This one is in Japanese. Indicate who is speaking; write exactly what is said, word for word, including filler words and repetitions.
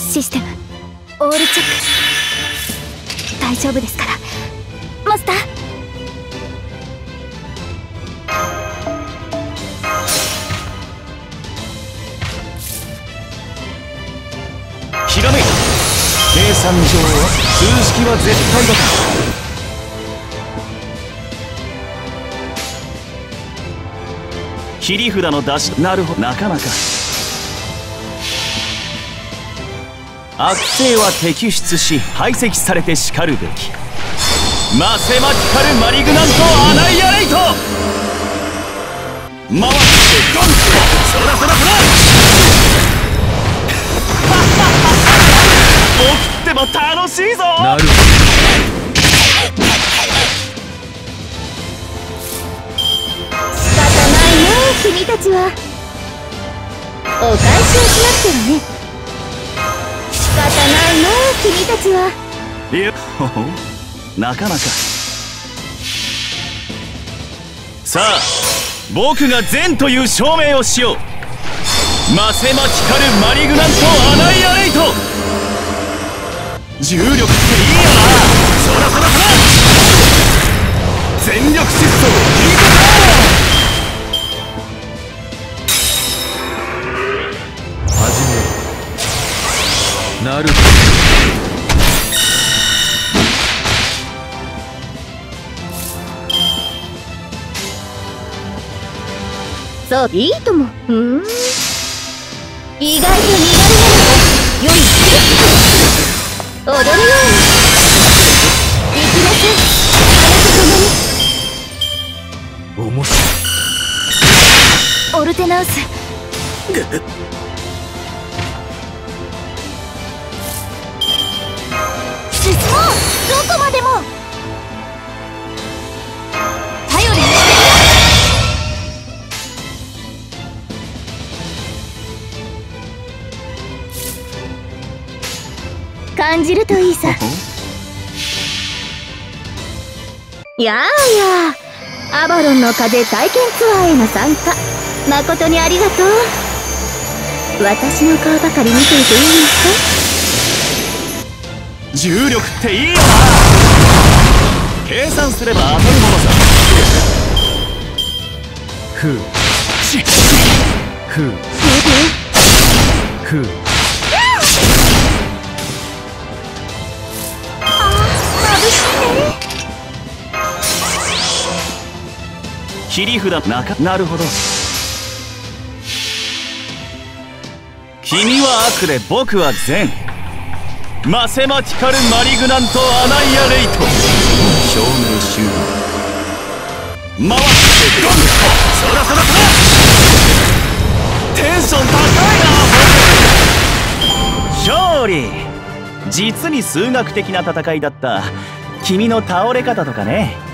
Speaker 1: システムオールチェック。大丈夫ですからマスター。
Speaker 2: ひらめいた。計算上は数式は絶対だから。切り札の出し、なるほど、なかなか。悪性は摘出し排斥されてしかるべき。マセマティカルマリグナントアナイアレイト。回ってゴン。そらそらそら。僕っても楽しいぞ。なるほど。
Speaker 1: 仕方ないね君たちは。お返しをしなくてはね。仕方ないね君たちは。
Speaker 2: いや、ほほなかなか。さあ僕が善という証明をしよう。マセマティカルマリグナントアナイアレイト。重力っていいよな。そらそらそら。全力疾走いいか。始め。なるほど。
Speaker 1: そういいとも。うん。意外と身軽なのが良い。踊るように行きなさい。あなたともに。
Speaker 2: 面白い。
Speaker 1: オルテナウス。進もう。どこまでも。頼りにしてる。感じるといいさ。やあやあ、アバロンの風体験ツアーへの参加誠にありがとう。私の顔ばかり見ていていいんですか。
Speaker 2: 重力っていいよな。計算すれば当たるものさ。ふうしふうふう。切り札なか。なるほど。君は悪で僕は善。マセマティカルマリグナントアナイアレイト。証明終了。回ってゴン。そらそらそら。テンション高いな。勝利。実に数学的な戦いだった。君の倒れ方とかね。